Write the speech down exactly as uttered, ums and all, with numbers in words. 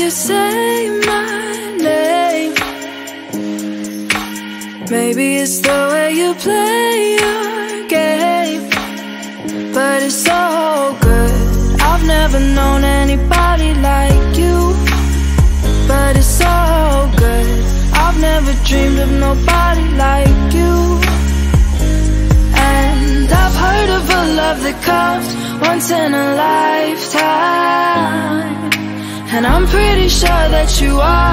you say my name. Maybe it's the way you play your game, but it's so good. I've never known anybody like you, but it's so good. I've never dreamed of nobody like you. And I've heard of a love that comes once in a lifetime, and I'm pretty sure that you are